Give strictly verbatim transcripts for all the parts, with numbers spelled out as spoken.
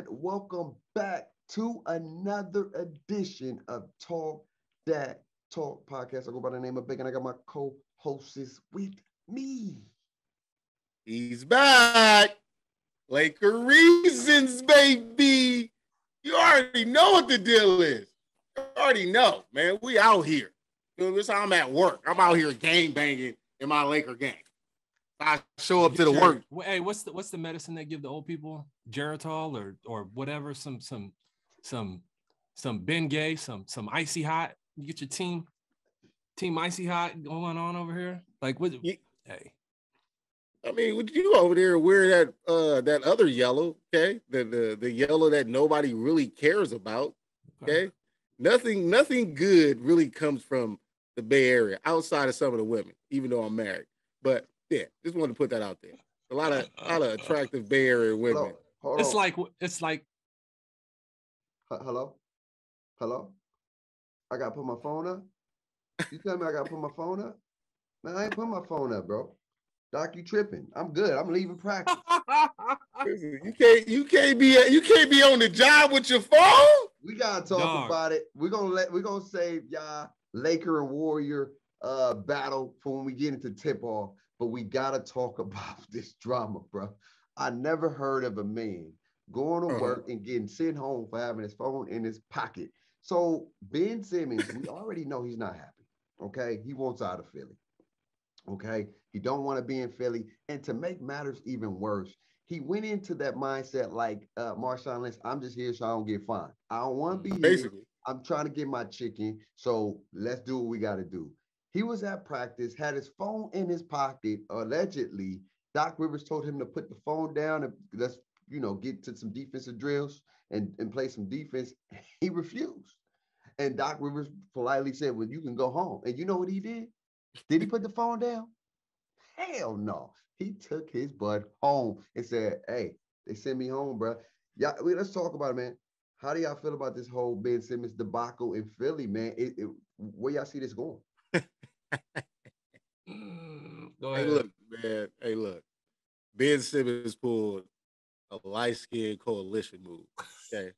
welcome back to another edition of Talk That Talk podcast. I go by the name of Big, and I got my co-hosts with me. He's back. Laker reasons, baby. You already know what the deal is. You already know, man. We out here. You know, this how I'm at work. I'm out here game banging in my Laker game. I show up to the work. Hey, what's the what's the medicine they give the old people? Geritol or or whatever. Some some some some Bengay, some some icy hot. You get your team team icy hot going on over here. Like what? Yeah. Hey. I mean, would you over there wear that uh that other yellow, okay? The the the yellow that nobody really cares about, okay? okay? Nothing nothing good really comes from the Bay Area outside of some of the women, even though I'm married. But yeah, just wanted to put that out there. A lot of a lot of attractive Bay Area women. Hold on, hold it's on. like it's like hello, hello. I gotta put my phone up. You tell me I gotta put my phone up? Man, I ain't put my phone up, bro. Doc, you tripping? I'm good. I'm leaving practice. you can't, you can't be, you can't be on the job with your phone. We gotta talk Dog. about it. We're gonna let, we're gonna save y'all Laker and Warrior uh battle for when we get into tip off. But we gotta talk about this drama, bro. I never heard of a man going to uh-huh. work and getting sent home for having his phone in his pocket. So Ben Simmons, we already know he's not happy. Okay, he wants out of Philly. Okay, he don't want to be in Philly. And to make matters even worse, he went into that mindset like uh, Marshawn Lynch, I'm just here so I don't get fined. I don't want to be Basically. here. I'm trying to get my chicken, so let's do what we got to do. He was at practice, had his phone in his pocket, allegedly. Doc Rivers told him to put the phone down and let's, you know, get to some defensive drills and, and play some defense. He refused. And Doc Rivers politely said, well, you can go home. And you know what he did? Did he put the phone down? Hell no. He took his butt home and said, hey, they sent me home, bro. Yeah, I mean, let's talk about it, man. How do y'all feel about this whole Ben Simmons debacle in Philly, man? It, it, where y'all see this going? Go ahead. Hey, look, man. Hey, look. Ben Simmons pulled a light-skinned coalition move. Okay.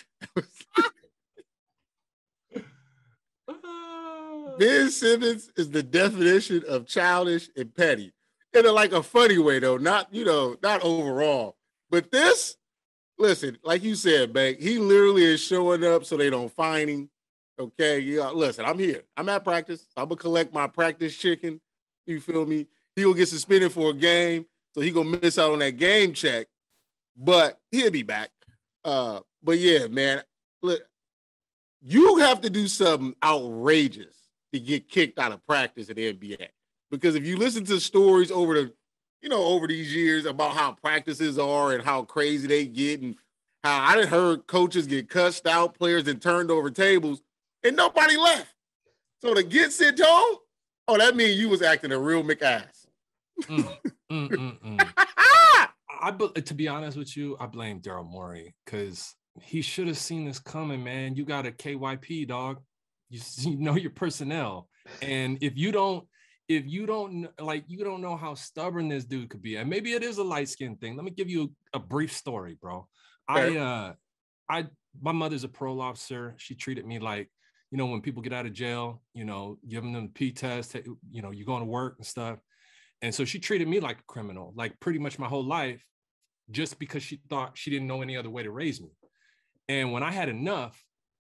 Ben Simmons is the definition of childish and petty. In a, like a funny way, though. Not, you know, not overall. But this, listen, like you said, Bank, he literally is showing up so they don't fine him. Okay, yeah, listen, I'm here. I'm at practice. I'm going to collect my practice chicken. You feel me? He will get suspended for a game, so he going to miss out on that game check. But he'll be back. Uh, but, yeah, man, look, you have to do something outrageous to get kicked out of practice in the N B A. Because if you listen to stories over the, you know, over these years about how practices are and how crazy they get and how I done heard coaches get cussed out, players and turned over tables, and nobody left. So to get sent home, oh, that means you was acting a real McAss. mm, mm, mm, mm. I, to be honest with you, I blame Daryl Morey because he should have seen this coming, man. You got a K Y P, dog. You, you know your personnel. And if you don't, if you don't, like, you don't know how stubborn this dude could be. And maybe it is a light-skinned thing. Let me give you a, a brief story, bro. Okay. I, uh, I, my mother's a parole officer. She treated me like, you know, when people get out of jail, you know, giving them the P test, you know, you going to work and stuff. And so she treated me like a criminal, like pretty much my whole life, just because she thought she didn't know any other way to raise me. And when I had enough,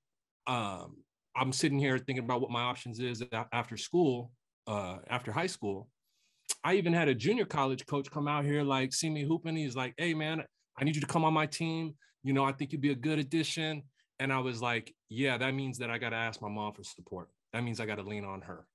um, I'm sitting here thinking about what my options is after school, uh, after high school. I even had a junior college coach come out here, like, see me hooping. He's like, hey, man, I need you to come on my team. You know, I think you'd be a good addition. And I was like, yeah, that means that I got to ask my mom for support. That means I got to lean on her.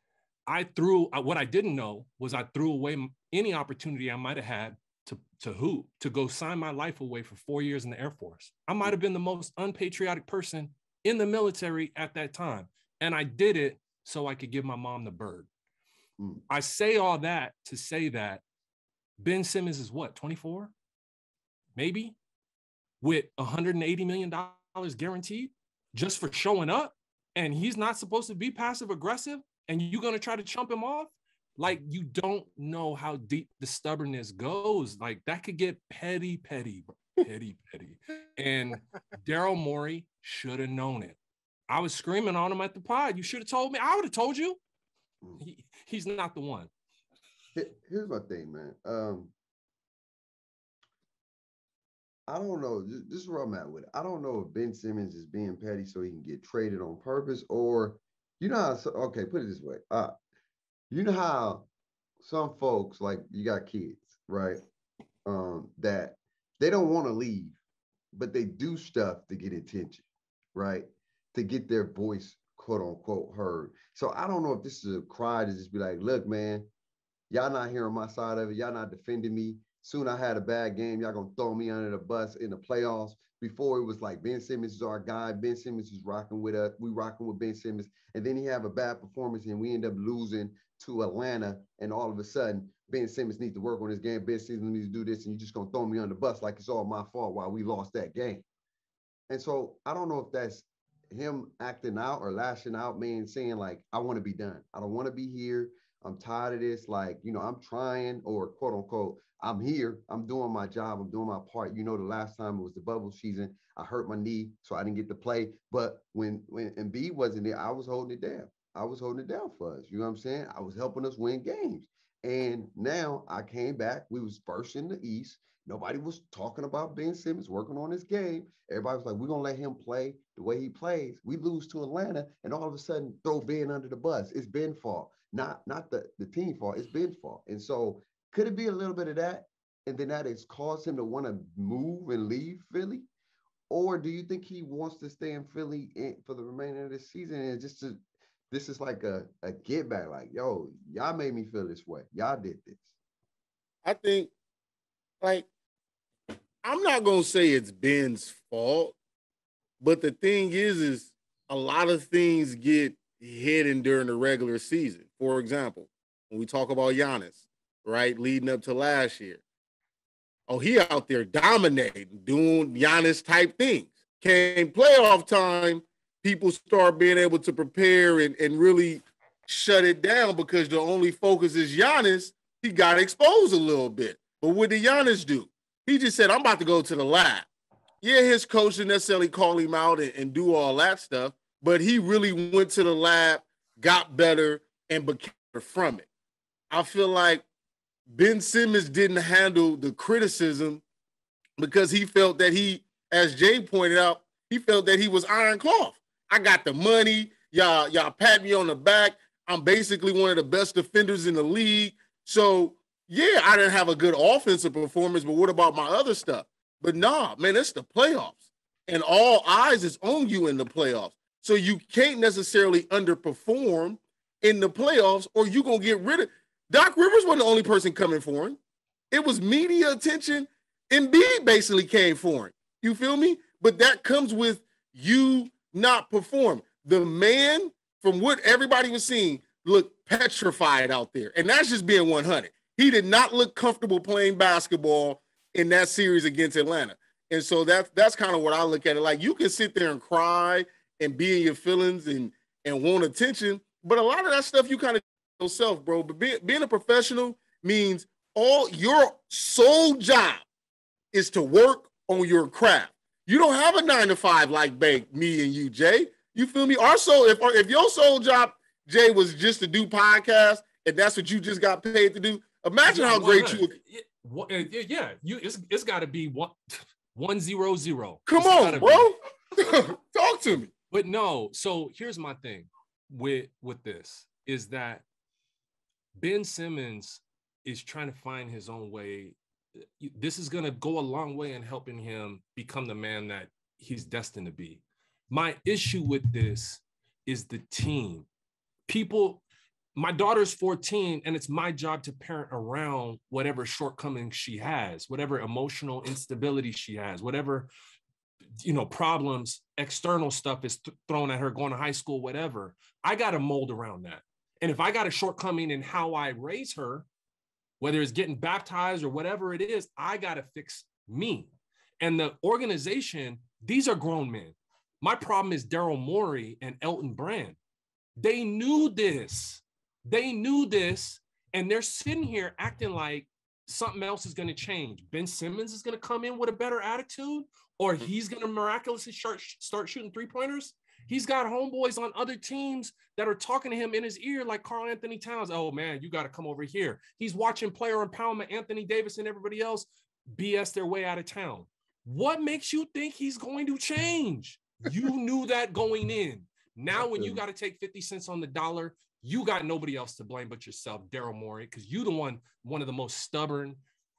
I threw, what I didn't know was I threw away any opportunity I might have had to, to hoop, to go sign my life away for four years in the Air Force. I might have been the most unpatriotic person in the military at that time. And I did it so I could give my mom the bird. Mm. I say all that to say that Ben Simmons is what, twenty-four? Maybe? With one hundred eighty million dollars guaranteed just for showing up, and he's not supposed to be passive aggressive, and you're going to try to chump him off? Like, you don't know how deep the stubbornness goes. Like, that could get petty, petty. petty, petty. And Daryl Morey should have known it. I was screaming on him at the pod. You should have told me. I would have told you. He, he's not the one. Here's my thing, man. Um, I don't know. This is where I'm at with it. I don't know if Ben Simmons is being petty so he can get traded on purpose, or you know how. Okay, put it this way. Uh, you know how some folks, like, you got kids, right? Um, that they don't want to leave, but they do stuff to get attention, right? To get their voice, quote unquote, heard. So I don't know if this is a cry to just be like, look, man, y'all not hearing my side of it. Y'all not defending me. Soon I had a bad game. Y'all gonna throw me under the bus in the playoffs. Before it was like, Ben Simmons is our guy. Ben Simmons is rocking with us. We rocking with Ben Simmons. And then he have a bad performance and we end up losing to Atlanta. And all of a sudden, Ben Simmons needs to work on his game. Ben Simmons needs to do this. And you're just gonna throw me on the bus like it's all my fault while we lost that game. And so I don't know if that's him acting out or lashing out, man, saying like, I want to be done. I don't want to be here. I'm tired of this. Like, you know, I'm trying, or quote unquote, I'm here. I'm doing my job. I'm doing my part. You know, the last time it was the bubble season, I hurt my knee, so I didn't get to play. But when when Embiid wasn't there, I was holding it down. I was holding it down for us. You know what I'm saying? I was helping us win games. And now I came back. We was first in the East. Nobody was talking about Ben Simmons working on his game. Everybody was like, we're going to let him play the way he plays. We lose to Atlanta, and all of a sudden throw Ben under the bus. It's Ben's fault, not, not the, the team fault. It's Ben's fault. And so could it be a little bit of that? And then that has caused him to want to move and leave Philly? Or do you think he wants to stay in Philly in, for the remainder of the season? And just to, this is like a, a get back, like, yo, y'all made me feel this way. Y'all did this. I think, like, I'm not going to say it's Ben's fault, but the thing is, is a lot of things get hidden during the regular season. For example, when we talk about Giannis, right, leading up to last year, oh, he out there dominating, doing Giannis type things. Came playoff time, people start being able to prepare and, and really shut it down because the only focus is Giannis. He got exposed a little bit. But what did Giannis do? He just said, I'm about to go to the lab. Yeah, his coach didn't necessarily call him out and, and do all that stuff, but he really went to the lab, got better, and became better from it. I feel like Ben Simmons didn't handle the criticism because he felt that he, as Jay pointed out, he felt that he was iron cloth. I got the money. Y'all, y'all pat me on the back. I'm basically one of the best defenders in the league. So, yeah, I didn't have a good offensive performance, but what about my other stuff? But nah, man, it's the playoffs. And all eyes is on you in the playoffs. So you can't necessarily underperform in the playoffs or you're going to get rid of Doc Rivers wasn't the only person coming for him. It was media attention. Embiid basically came for him. You feel me? But that comes with you not perform. The man, from what everybody was seeing, looked petrified out there. And that's just being one hundred. He did not look comfortable playing basketball in that series against Atlanta. And so that's that's kind of what I look at it like. You can sit there and cry and be in your feelings and, and want attention, but a lot of that stuff you kind of yourself, bro. But be, being a professional means all your sole job is to work on your craft. You don't have a nine to five like Bank, me and you, Jay. You feel me? Our soul, if if your sole job, Jay, was just to do podcasts and that's what you just got paid to do, imagine how great you would. Yeah, you it's it's got to be one one zero zero. Come on, bro. Talk to me. But no, so here's my thing with with this is that Ben Simmons is trying to find his own way. This is going to go a long way in helping him become the man that he's destined to be. My issue with this is the team. People, my daughter's fourteen, and it's my job to parent around whatever shortcomings she has, whatever emotional instability she has, whatever, you know, problems, external stuff is th- thrown at her going to high school, whatever. I got to mold around that. And if I got a shortcoming in how I raise her, whether it's getting baptized or whatever it is, I got to fix me. And the organization, these are grown men. My problem is Daryl Morey and Elton Brand. They knew this. They knew this. And they're sitting here acting like something else is going to change. Ben Simmons is going to come in with a better attitude, or he's going to miraculously start, start shooting three-pointers. He's got homeboys on other teams that are talking to him in his ear like Karl Anthony Towns. Oh, man, you got to come over here. He's watching player empowerment, Anthony Davis and everybody else B S their way out of town. What makes you think he's going to change? You knew that going in. Now when you got to take fifty cents on the dollar, you got nobody else to blame but yourself, Daryl Morey, because you the one, one of the most stubborn.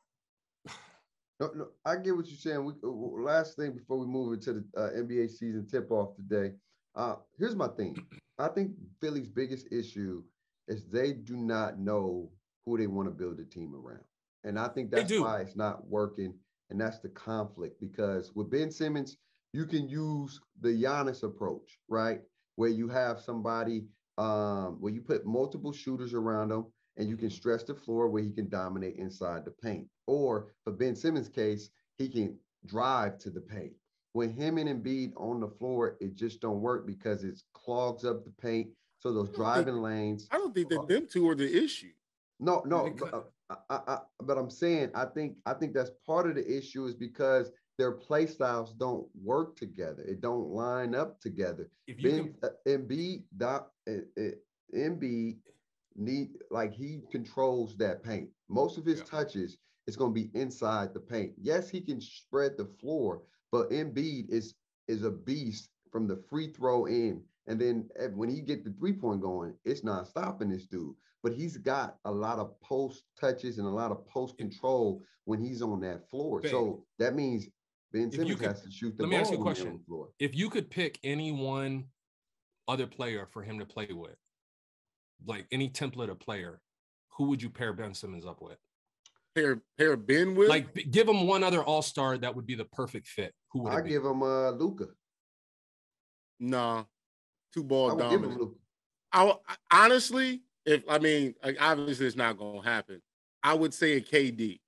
No, no, I get what you're saying. We, uh, last thing before we move into the uh, N B A season tip-off today. Uh, here's my thing. I think Philly's biggest issue is they do not know who they want to build a team around. And I think that's why it's not working. And that's the conflict, because with Ben Simmons, you can use the Giannis approach, right? Where you have somebody um, where you put multiple shooters around him and you can stretch the floor where he can dominate inside the paint. Or for Ben Simmons' case, he can drive to the paint. When him and Embiid on the floor, it just don't work because it clogs up the paint. So those driving think, lanes. I don't think that them two are the issue. No, no, but, uh, I, I, but I'm saying I think I think that's part of the issue is because their play styles don't work together. It don't line up together. If you Ben, can... uh, Embiid, uh, uh, Embiid need like he controls that paint. Most of his yeah. touches is going to be inside the paint. Yes, he can spread the floor, but Embiid is is a beast from the free throw in. And then when he get the three-point going, it's not stopping this dude. But he's got a lot of post touches and a lot of post control when he's on that floor. Ben, so that means Ben Simmons could, has to shoot the let ball. Let me ask you a question. If you could pick any one other player for him to play with, like any template of player, who would you pair Ben Simmons up with? Pair pair Ben with? Like give him one other all-star that would be the perfect fit. Who would it I be? give him uh, Luka. Nah, two ball I dominant. I honestly. If I mean, like, obviously it's not going to happen. I would say a K D.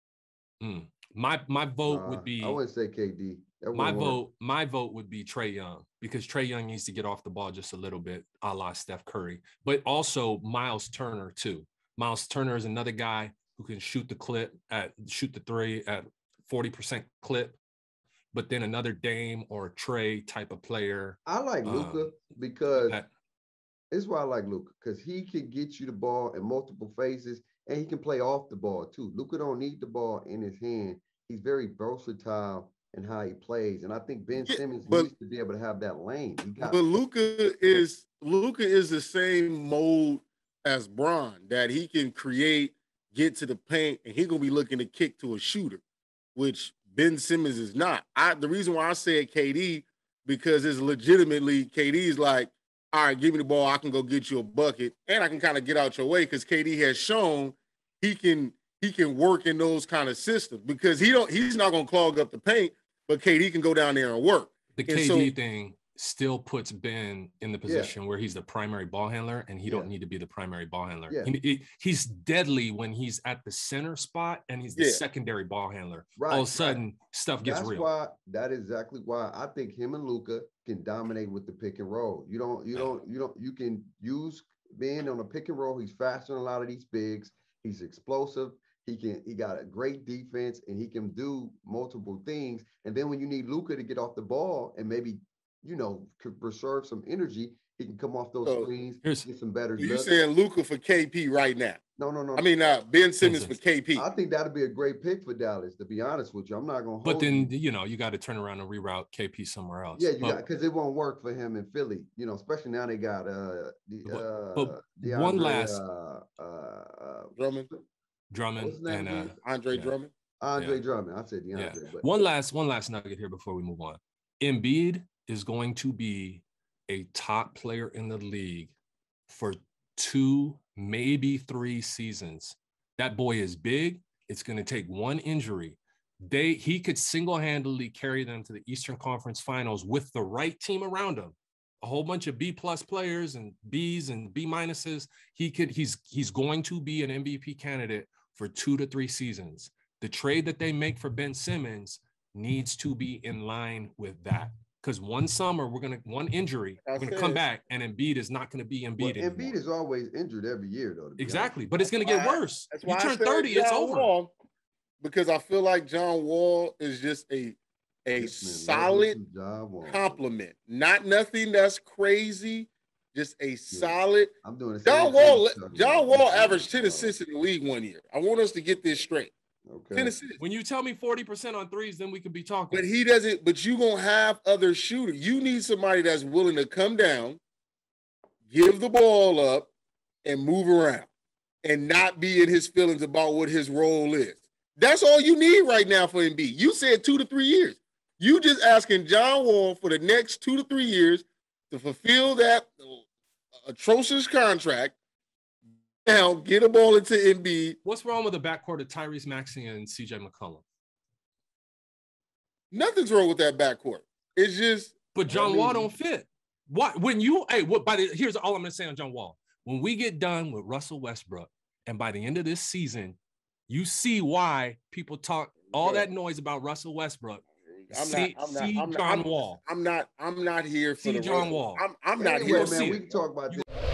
Mm. My my vote uh, would be. I wouldn't say K D. My work. vote. My vote would be Trae Young, because Trae Young needs to get off the ball just a little bit, a la Steph Curry. But also Miles Turner too. Miles Turner is another guy who can shoot the clip at shoot the three at forty percent clip. But then another Dame or Trae type of player. I like um, Luka because. At, It's why I like Luka, because he can get you the ball in multiple phases and he can play off the ball too. Luka don't need the ball in his hand. He's very versatile in how he plays. And I think Ben yeah, Simmons but, needs to be able to have that lane. He got- but Luka is Luka is the same mold as Bron, that he can create, get to the paint, and he's gonna be looking to kick to a shooter, which Ben Simmons is not. I the reason why I said K D, because it's legitimately K D is like, all right, give me the ball. I can go get you a bucket, and I can kind of get out your way because K D has shown he can he can work in those kind of systems because he don't he's not going to clog up the paint, but K D can go down there and work. The and K D so, thing still puts Ben in the position yeah. where he's the primary ball handler, and he yeah. don't need to be the primary ball handler. Yeah. He, he, he's deadly when he's at the center spot, and he's the yeah. secondary ball handler. Right, All of a sudden, right. stuff gets That's real. Why, that is exactly why I think him and Luka can dominate with the pick and roll. You don't, you don't, you don't, you can use Ben on a pick and roll. He's faster than a lot of these bigs. He's explosive. He can, he got a great defense, and he can do multiple things. And then when you need Luka to get off the ball and maybe, you know, could preserve some energy, he can come off those so, screens, get some better. You saying Luka for K P right now? No, no, no. I mean, uh, Ben Simmons for K P. I think that'd be a great pick for Dallas, to be honest with you. I'm not going to But then, you. you know, you got to turn around and reroute K P somewhere else. Yeah, you but, got because it won't work for him in Philly, you know, especially now they got uh, the, uh, but DeAndre, one last uh, uh, Drummond. Drummond and uh, Andre yeah. Drummond. Andre yeah. Drummond. I said DeAndre. Yeah. But. One last, one last nugget here before we move on. Embiid is going to be a top player in the league for two, maybe three seasons. That boy is big. It's going to take one injury. They he could single-handedly carry them to the Eastern Conference Finals with the right team around him. A whole bunch of B plus players and B's and B minuses. He could. He's he's going to be an M V P candidate for two to three seasons. The trade that they make for Ben Simmons needs to be in line with that. Because one summer we're gonna one injury, we're gonna come back, and Embiid is not gonna be Embiid well, anymore. Embiid is always injured every year, though. Exactly, but it's gonna get worse. That's you why turn thirty, it's over. Wall, because I feel like John Wall is just a a yes, solid compliment, not nothing that's crazy. Just a yeah. solid. I'm doing the John Wall. John Wall averaged ten assists in the league one year. I want us to get this straight. Okay. ten assists. When you tell me forty percent on threes, then we could be talking. But he doesn't. But you gonna have other shooters. You need somebody that's willing to come down, give the ball up, and move around, and not be in his feelings about what his role is. That's all you need right now for Embiid. You said two to three years. You just asking John Wall for the next two to three years to fulfill that atrocious contract. Now get a ball into Embiid. What's wrong with the backcourt of Tyrese Maxey and C J McCollum? Nothing's wrong with that backcourt. It's just. But John I mean, Wall don't fit. What when you hey what by the here's all I'm gonna say on John Wall. When we get done with Russell Westbrook, and by the end of this season, you see why people talk all that noise about Russell Westbrook. I'm see, not. I'm not. see I'm John not, Wall. I'm not. I'm not here for see the John Wall. I'm, I'm not anyway, here. Man, we can talk about this.